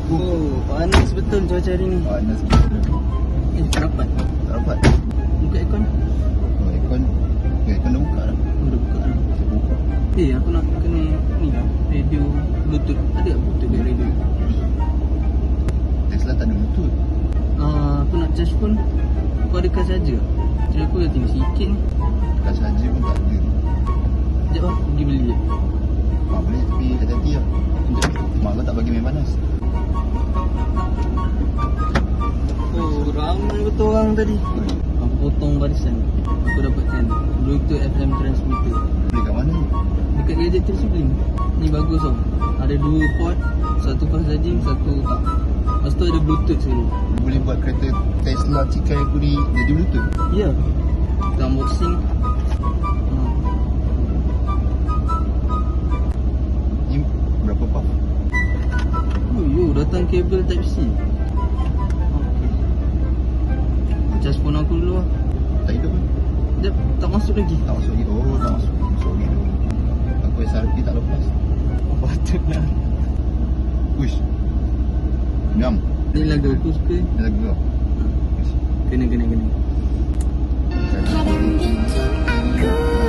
Oh, panas betul cuaca hari ni. Panas gila. Tak dapat. Tak dapat. Buka aircon. Oh, aircon dah buka dah. Dah buka dah. Saya buka. Aku nak kena ni lah, radio bluetooth. Ada tak bluetooth dia radio? Tesla tak ada bluetooth. Aku nak charge pun. Kau ada kas saja. Jadi aku dah tinggal sikit ni. Kas saja pun tak ada. Sekejap lah, pergi beli je. Boleh tapi hati-hati lah. Mak kau tak bagi main panas. Oh, ramai betul orang tadi. Aku potong barisan. Aku dapatkan bluetooth FM transmitter. Beli kat mana? Dekat Gadget tu sibling. Ni bagus tau. Ada 2 port, satu fast charging, satu tak. Lepas tu ada bluetooth sekali. Boleh buat kereta Tesla cikai aku ni jadi bluetooth? Ya. Kita unboxing. Ni berapa puff? Datang kabel Type-C. Okay. Charge phone aku dulu lah. Tak hidup kan? Sekejap, tak masuk lagi. Tak masuk lagi. Oh, tak masuk. Sorry dulu. Aku SRP tak lepas. Patutlah. Uish. Ngam. Ni lagu aku suka. Ni lagu kau? Kena. Kadang bikin aku